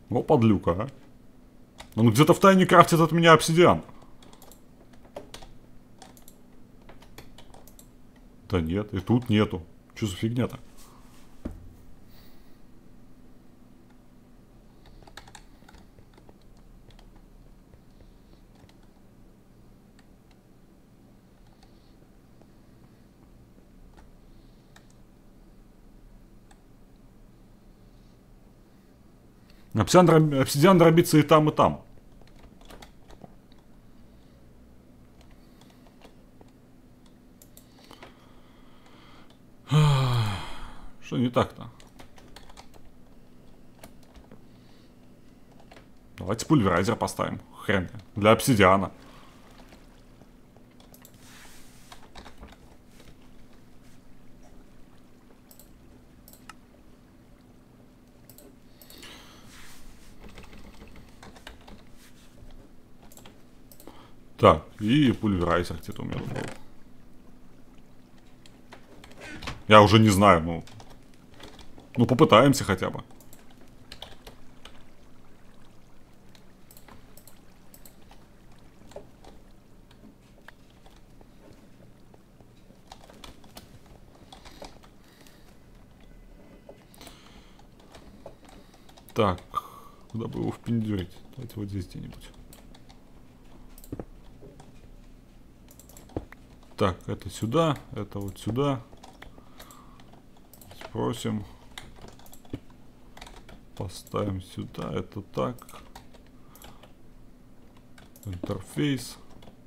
О, подлюка, а. Он где-то в тайне крафтит от меня обсидиан. Да нет, и тут нету. Что за фигня-то? Обсидиан дробится и там, и там. Что не так-то? Давайте пульверайзер поставим. Хрен. Для обсидиана. Так, и пульверайзер где-то у меня был. Я уже не знаю, ну... Ну, попытаемся хотя бы. Так, куда бы его впендюрить? Давайте вот здесь где-нибудь. Так, это сюда, это вот сюда. Спросим. Поставим сюда, это так. Интерфейс.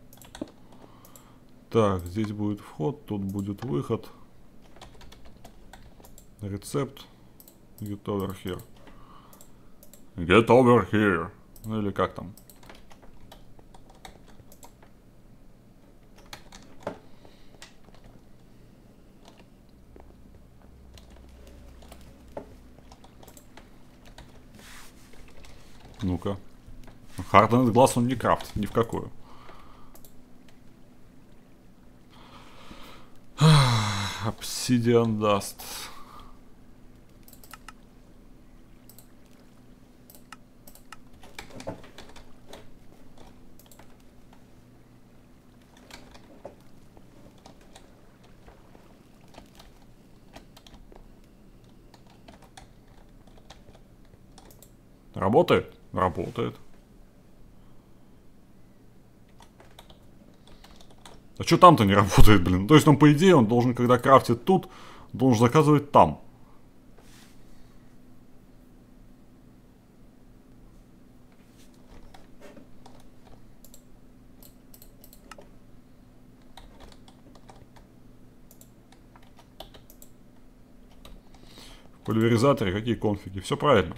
Так, здесь будет вход, тут будет выход. Рецепт. Get over here. Get over here. Ну или как там? Ну-ка. Hardened Glass он не крафтит, ни в какую. Obsidian Dust. Работает? Работает. А что там-то не работает, блин? То есть он, по идее, он должен, когда крафтит тут, должен заказывать там. В пульверизаторе какие конфиги? Все правильно.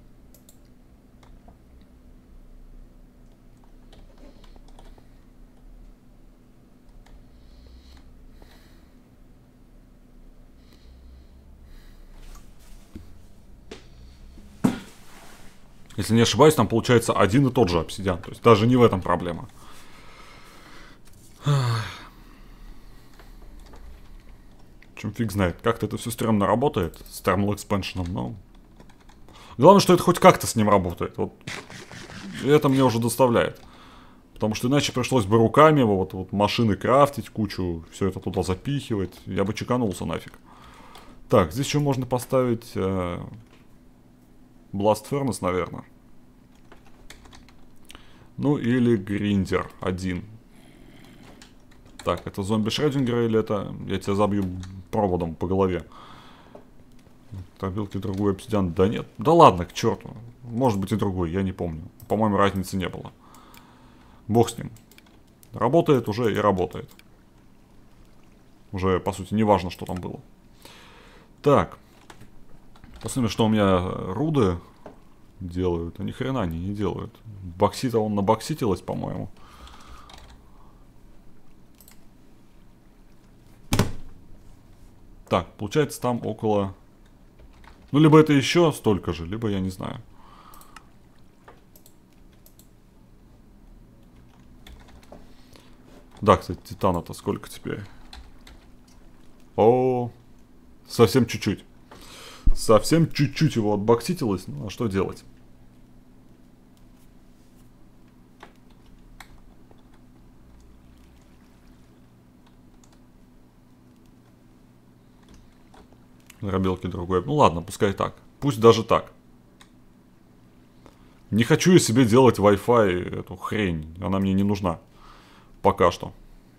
Если не ошибаюсь, там получается один и тот же обсидиан. То есть даже не в этом проблема. Чем фиг знает. Как-то это все стрёмно работает с Thermal Expansion, но... Главное, что это хоть как-то с ним работает. Вот. И это мне уже доставляет. Потому что иначе пришлось бы руками вот машины крафтить, кучу, все это туда запихивать. Я бы чеканулся нафиг. Так, здесь еще можно поставить... Blast Furnace, наверное. Ну или Гриндер 1. Так, это зомби Шрёдингера или это... Я тебя забью проводом по голове. Табилки другой обсидиан. Да нет. Да ладно, к черту. Может быть и другой, я не помню. По-моему, разницы не было. Бог с ним. Работает уже и работает. Уже, по сути, не важно, что там было. Так. Посмотрим, что у меня руды делают. А ни хрена они не делают. Боксита он набокситилась, по-моему. Так, получается там около... Ну, либо это еще столько же, либо я не знаю. Да, кстати, титана-то сколько теперь? О, совсем чуть-чуть. Совсем чуть-чуть его отбокситилось. Ну, а что делать? Дробилки другой. Ну ладно, пускай так. Пусть даже так. Не хочу я себе делать Wi-Fi, эту хрень. Она мне не нужна. Пока что.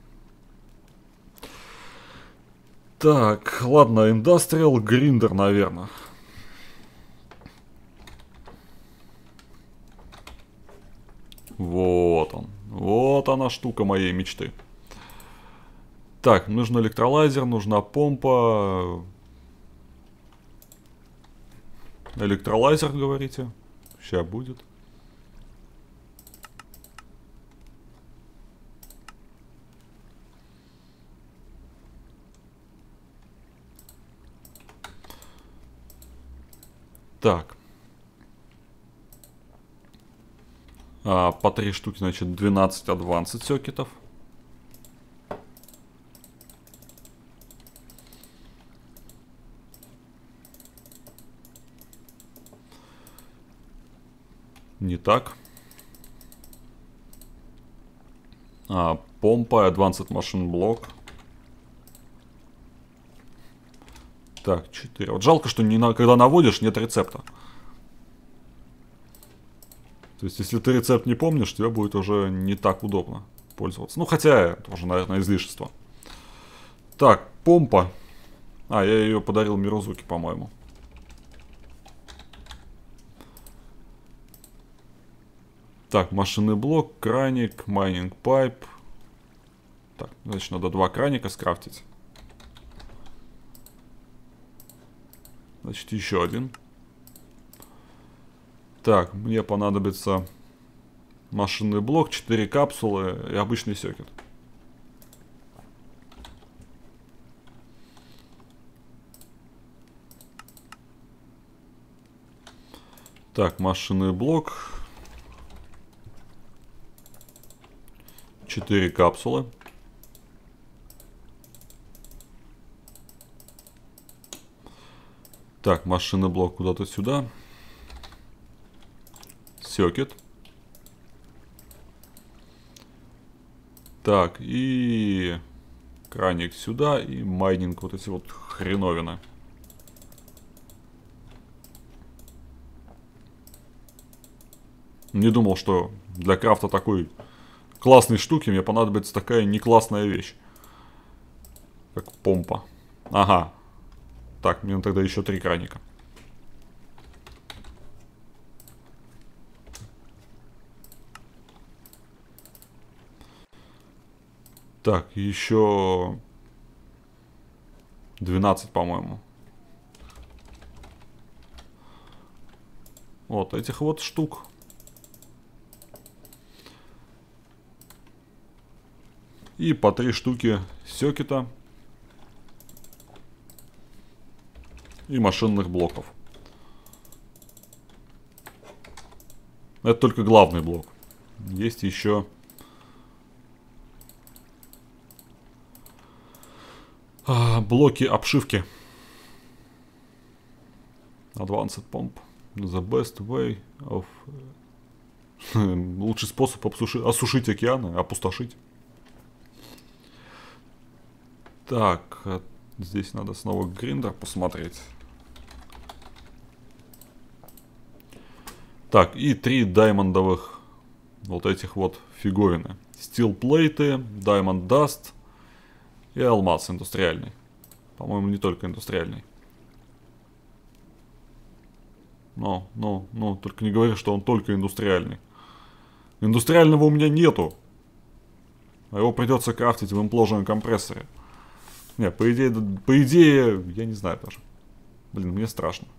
Так, ладно, Industrial Grinder, наверное. Вот он. Вот она штука моей мечты. Так, нужен электролайзер, нужна помпа. Электролайзер, говорите? Сейчас будет. Так. По 3 штуки, значит, 12 advanced сокетов. Не так. Помпа, Advanced Machine Block. Так, 4. Вот жалко, что когда наводишь, нет рецепта. То есть, если ты рецепт не помнишь, тебе будет уже не так удобно пользоваться. Ну, хотя, это уже, наверное, излишество. Так, помпа. Я ее подарил Мирозуки, по-моему. Так, машинный блок, краник, майнинг пайп. Так, значит, надо 2 краника скрафтить. Значит, еще один. Так, мне понадобится машинный блок, 4 капсулы и обычный сокет. Так, машинный блок. 4 капсулы. Так, машинный блок куда-то сюда. Сокет. Так, и краник сюда, и майнинг, вот эти вот хреновины. Не думал, что для крафта такой классной штуки мне понадобится такая не классная вещь, как помпа. Ага. Так, мне тогда еще 3 краника. Так, еще 12, по-моему. Вот этих вот штук. И по 3 штуки сокета. И машинных блоков. Это только главный блок. Есть еще блоки обшивки. Advanced Pump. The best way of... Лучший способ осушить океаны, опустошить. Так, здесь надо снова гриндер посмотреть. Так, и 3 даймондовых вот этих вот фиговины. Стил плейты, Diamond Dust и алмаз индустриальный. По-моему, не только индустриальный. Только не говори, что он только индустриальный. Индустриального у меня нету. А его придется крафтить в импложенном компрессоре. Не, по идее, я не знаю даже. Блин, мне страшно.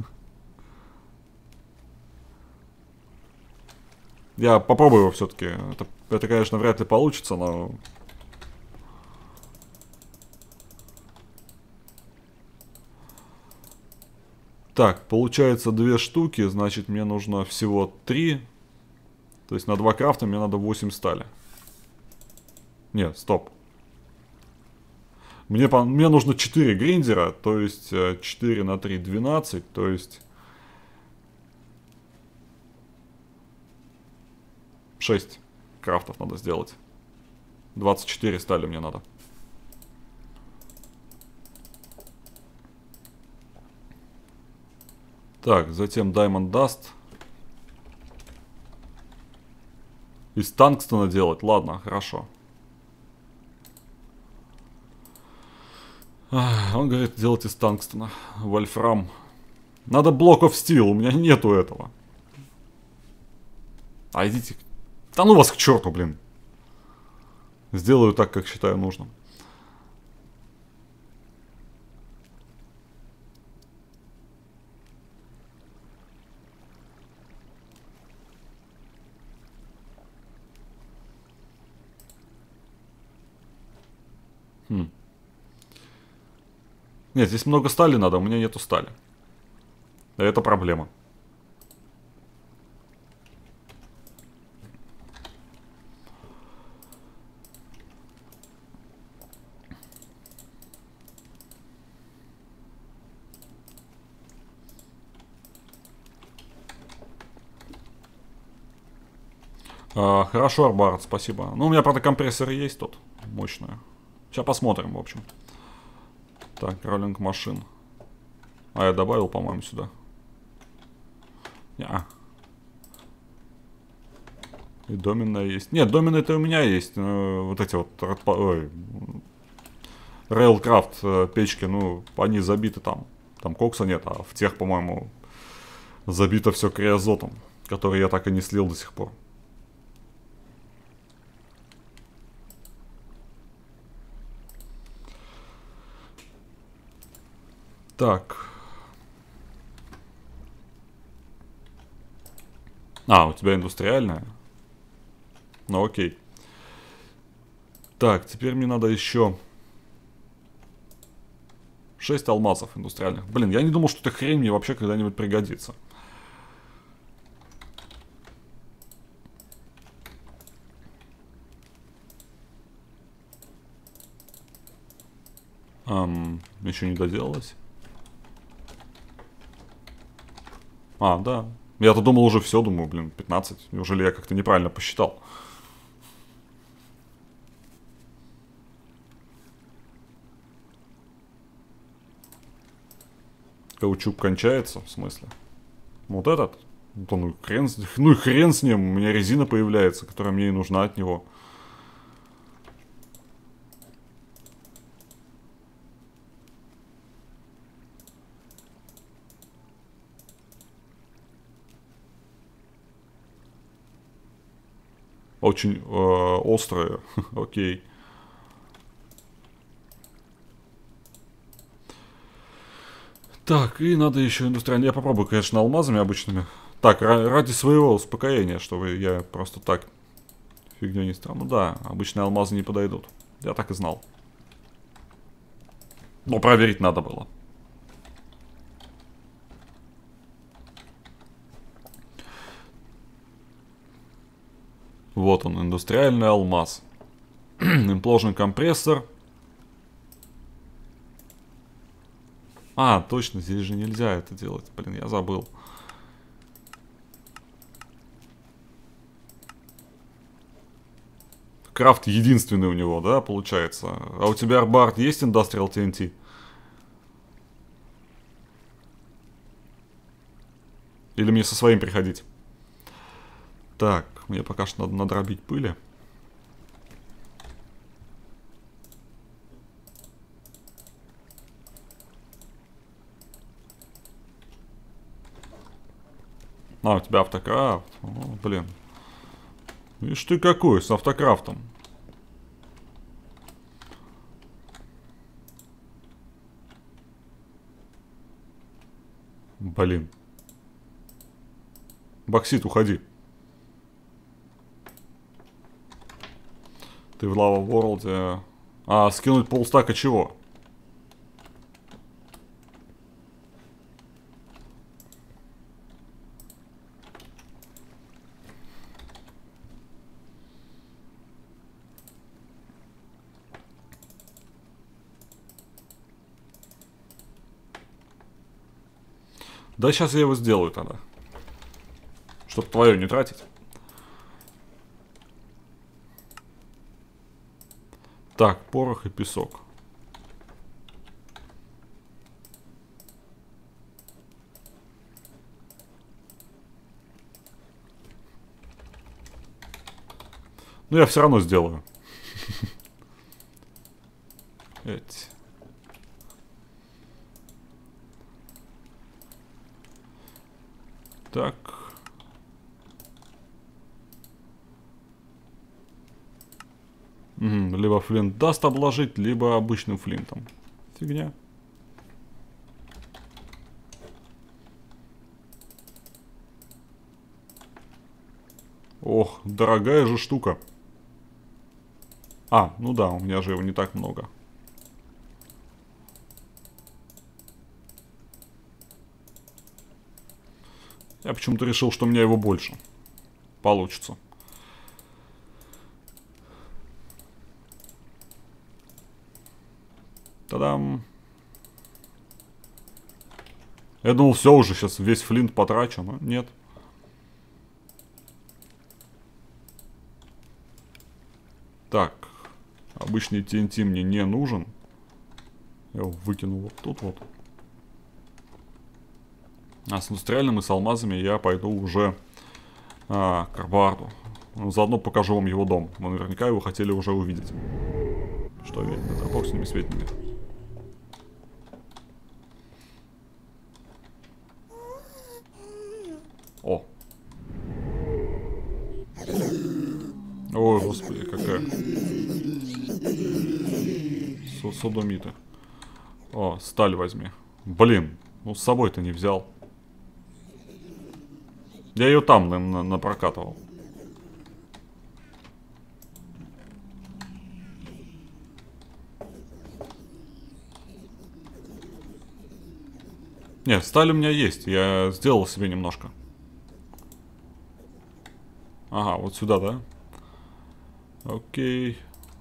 Я попробую его все-таки. Это, конечно, вряд ли получится, но... Так, получается 2 штуки, значит мне нужно всего 3. То есть на 2 крафта мне надо 8 стали. Нет, стоп. Мне нужно 4 гриндера, то есть 4 на 3 12, то есть 6 крафтов надо сделать. 24 стали мне надо. Так, затем Diamond Dust. Из тангстона делать? Ладно, хорошо. Он говорит, делать из тангстона. Вольфрам. Надо Block of Steel, у меня нету этого. А идите... Да ну вас к черту, блин. Сделаю так, как считаю нужным. Нет, здесь много стали надо, у меня нету стали. Это проблема. Хорошо, Арбард, спасибо. Ну, у меня, правда, компрессоры есть тут. Мощные. Сейчас посмотрим, в общем. Так, роллинг машин. А я добавил, по-моему, сюда. Неа. И доменная есть. Нет, доменная-то у меня есть. Вот эти вот... Ой, Railcraft печки, ну, они забиты там. Там кокса нет, а в тех, по-моему, забито все криозотом, который я так и не слил до сих пор. Так. А, у тебя индустриальная? Ну окей. Так, теперь мне надо еще 6 алмазов индустриальных. Блин, я не думал, что эта хрень мне вообще когда-нибудь пригодится. Еще не доделалось. А, да. Я-то думал уже все, думаю, блин, 15. Неужели я как-то неправильно посчитал? Каучук кончается, в смысле? Вот этот? Ну и хрен с ним, у меня резина появляется, которая мне и нужна от него. Очень острые, окей. Так, и надо еще индустриально. Я попробую, конечно, алмазами обычными. Так, ради своего успокоения, чтобы я просто так фигню не стал. Ну да, обычные алмазы не подойдут. Я так и знал. Но проверить надо было. Вот он, индустриальный алмаз. Импложный компрессор. А, точно, здесь же нельзя это делать. Блин, я забыл. Крафт единственный у него, да, получается? А у тебя, Арбард, есть Industrial TNT? Или мне со своим приходить? Так, мне пока что надо надробить пыли. А, у тебя автокрафт. О, блин. Видишь ты какой, с автокрафтом. Блин. Боксит, уходи. Ты в Lava World. А, скинуть полстака чего? Да сейчас я его сделаю тогда. Чтоб твое не тратить. Так, порох и песок. Но я все равно сделаю. Эти. Так. Либо флинт даст обложить, либо обычным флинтом. Фигня. Ох, дорогая же штука. А, ну да, у меня же его не так много. Я почему-то решил, что у меня его больше. Получится. Та-дам. Я думал, все уже, сейчас весь флинт потрачу, но нет. Так. Обычный TNT мне не нужен. Я его выкину вот тут вот. А с индустриальным и с алмазами я пойду уже к Арбаарду. Заодно покажу вам его дом. Вы наверняка его хотели уже увидеть. Что видно? Это бог с ними светлыми. О. Ой, господи, какая. Содомиты. О, сталь возьми. Блин, ну с собой-то не взял. Я ее там напрокатывал. Нет, сталь у меня есть. Я сделал себе немножко. Ага, вот сюда, да? Окей.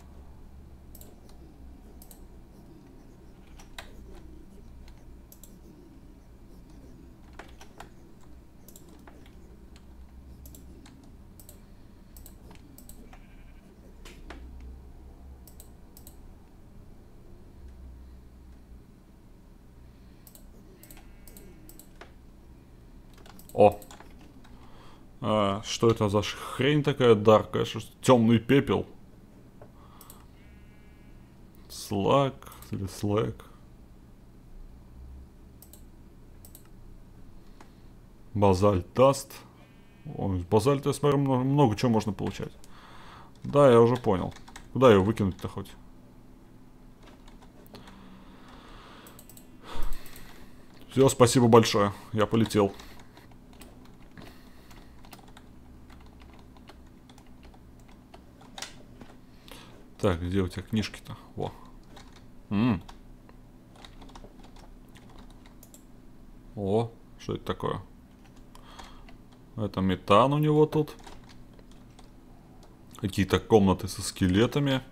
О. Что это за хрень такая даркая? Темный пепел. Слаг или слэк. Базальт даст. Ой, базальт, я смотрю, много чего можно получать. Да, я уже понял. Куда ее выкинуть-то хоть? Все, спасибо большое. Я полетел. Так, где у тебя книжки-то? Во. О, что это такое? Это метан у него тут. Какие-то комнаты со скелетами.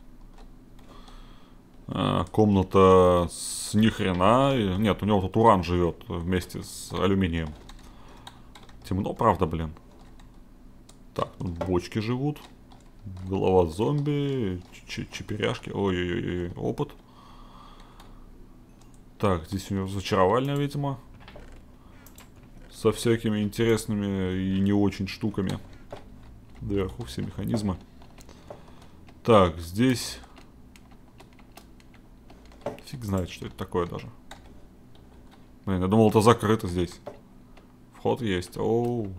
Комната с нихрена. Нет, у него тут уран живет вместе с алюминием. Темно, правда, блин. Так, тут бочки живут. Голова зомби. Чеперяшки. Ой-ой-ой, опыт. Так, здесь у него зачаровальня, видимо. Со всякими интересными и не очень штуками. Вверху все механизмы. Так, здесь... Фиг знает, что это такое даже. Блин, я думал, это закрыто здесь. Вход есть. Оу.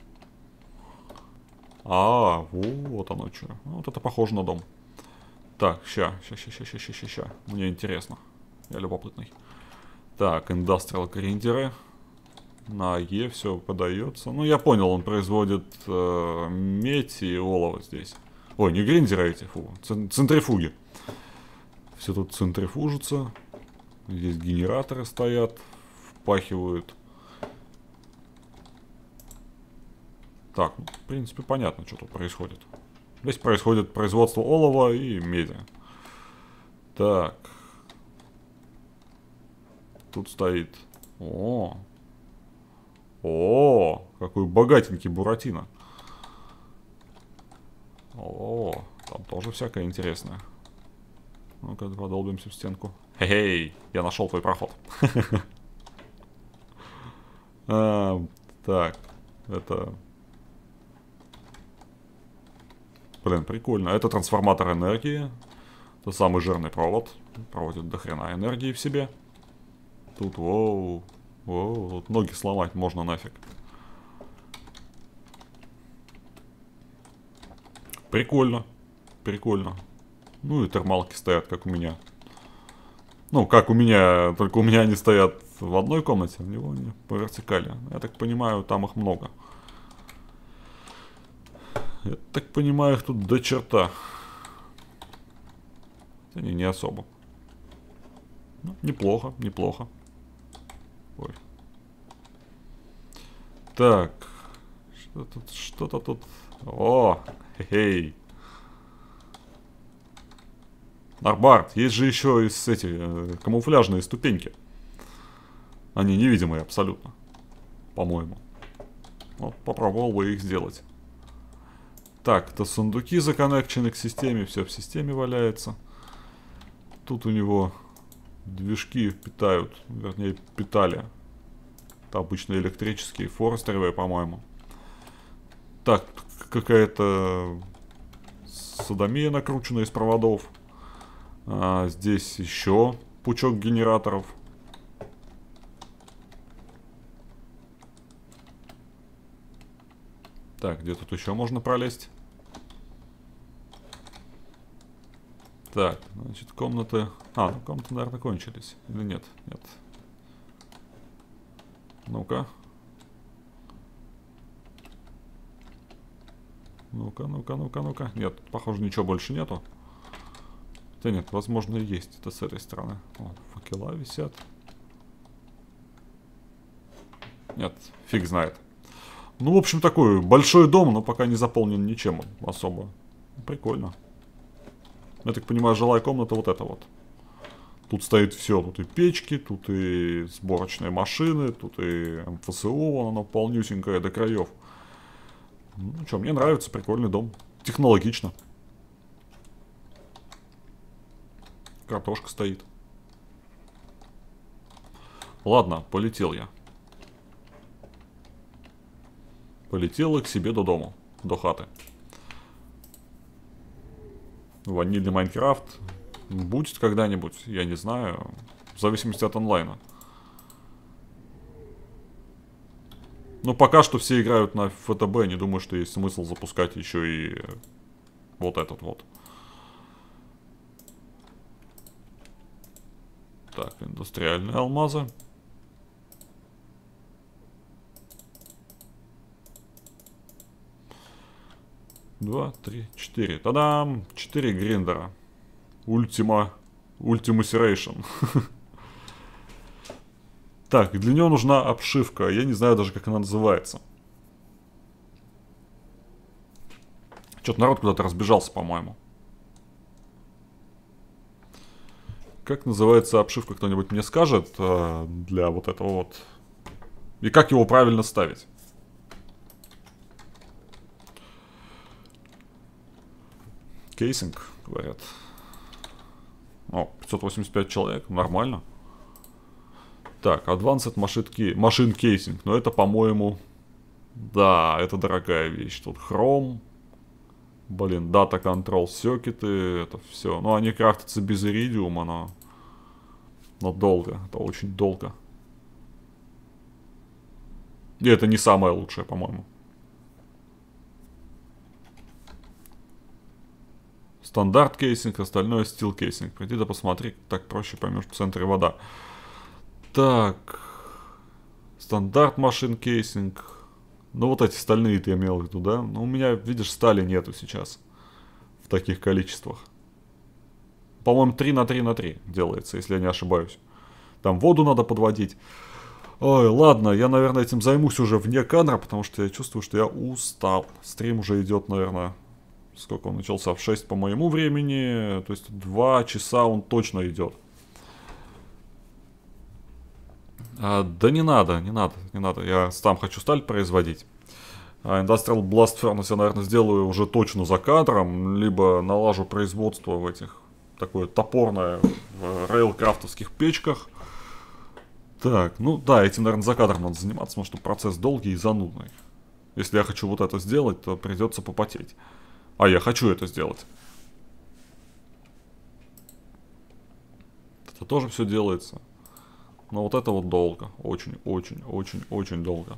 Вот оно что. Вот это похоже на дом. Так, ща. Мне интересно. Я любопытный. Так, индастриал гриндеры. На Е все подается. Ну, я понял, он производит медь и олово здесь. Ой, не гриндеры эти, фу. Центрифуги. Все тут центрифужится. Здесь генераторы стоят. Впахивают. Так, ну, в принципе, понятно, что тут происходит. Здесь происходит производство олова и меди. Так. Тут стоит... О, какой богатенький Буратино. О, там тоже всякое интересное. Ну-ка, подолбимся в стенку. Хе-хей, я нашел твой проход. Так, это... Блин, прикольно. Это трансформатор энергии. Это самый жирный провод. Проводит до хрена энергии в себе. Тут, воу, воу, тут ноги сломать можно нафиг. Прикольно. Прикольно. Ну и термалки стоят, как у меня. Ну, как у меня, только у меня они стоят в одной комнате, у него они по вертикали. Я так понимаю, там их много. Я так понимаю, их тут до черта. Они не особо. Ну, неплохо, неплохо. Ой. Так. Что-то тут. О, хе-хей. Нарбард, есть же еще эти камуфляжные ступеньки. Они невидимые абсолютно. По-моему. Вот попробовал бы их сделать. Так, это сундуки законнекчены к системе. Все в системе валяется. Тут у него движки питают. Вернее, питали. Это обычно электрические. Форестеровые, по-моему. Так, какая-то содомия накручена из проводов. А здесь еще пучок генераторов. Так, где тут еще можно пролезть? Так, значит, комнаты... А, ну комнаты, наверное, кончились. Или нет? Нет. Ну-ка. Ну-ка, ну-ка, ну-ка, ну-ка. Нет, похоже, ничего больше нету. Да нет, возможно, и есть. Это с этой стороны. О, факела висят. Нет, фиг знает. Ну, в общем, такой большой дом, но пока не заполнен ничем особо. Прикольно. Я так понимаю, жилая комната вот эта вот. Тут стоит все. Тут и печки, тут и сборочные машины, тут и МФСО, вон оно полнюсенькое до краев. Ну, что, мне нравится, прикольный дом. Технологично. Картошка стоит. Ладно, полетел я. Полетел я к себе до дома. До хаты. Ванильный Майнкрафт будет когда-нибудь, я не знаю. В зависимости от онлайна. Но пока что все играют на ФТБ. Не думаю, что есть смысл запускать еще и вот этот вот. Так, индустриальные алмазы. Два, три, четыре. Та-дам! 4 гриндера. Ультимусерейшн. Так, для него нужна обшивка. Я не знаю даже, как она называется. Что-то народ куда-то разбежался, по-моему. Как называется обшивка, кто-нибудь мне скажет для вот этого вот. И как его правильно ставить? Кейсинг, говорят. О, 585 человек, нормально. Так, Advanced Machine Casing. Но это, по-моему... Да, это дорогая вещь. Тут хром. Блин, Data Control Circuit, это все. Ну, они крафтятся без иридиума, но долго. Это очень долго. И это не самое лучшее, по-моему. Стандарт кейсинг, остальное стил кейсинг. Пойди да посмотри, так проще поймешь, в центре вода. Так. Стандарт машин кейсинг. Ну вот эти стальные ты имел в виду, да? Ну у меня, видишь, стали нету сейчас. В таких количествах. По-моему, 3 на 3 на 3 делается, если я не ошибаюсь. Там воду надо подводить. Ой, ладно, я, наверное, этим займусь уже вне кадра, потому что я чувствую, что я устал. Стрим уже идет, наверное... Сколько он начался? В 6 по моему времени. То есть 2 часа он точно идет. Да не надо, не надо, не надо. Я сам хочу сталь производить. Industrial Blast Furnace я, наверное, сделаю уже точно за кадром. Либо налажу производство в этих... Такое топорное в рейлкрафтовских печках. Так, ну да, этим, наверное, за кадром надо заниматься, потому что процесс долгий и занудный. Если я хочу вот это сделать, то придется попотеть. А я хочу это сделать. Это тоже все делается. Но вот это вот долго. Очень долго.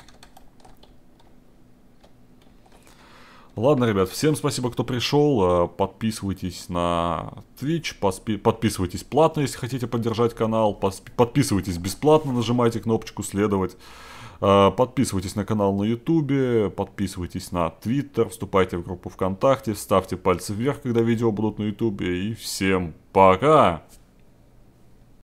Ладно, ребят, всем спасибо, кто пришел. Подписывайтесь на Twitch, подписывайтесь платно, если хотите поддержать канал. Подписывайтесь бесплатно, нажимайте кнопочку «Следовать». Подписывайтесь на канал на YouTube, подписывайтесь на Twitter, вступайте в группу ВКонтакте, ставьте пальцы вверх, когда видео будут на YouTube. И всем пока!